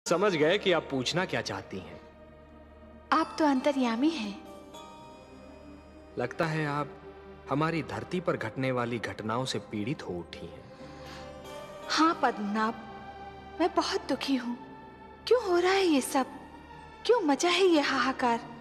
समझ गए कि आप पूछना क्या चाहती हैं। आप तो अंतर्यामी हैं। लगता है आप हमारी धरती पर घटने वाली घटनाओं से पीड़ित हो उठी हैं। हाँ पद्मनाभ, मैं बहुत दुखी हूँ। क्यों हो रहा है ये सब? क्यों मचा है ये हाहाकार?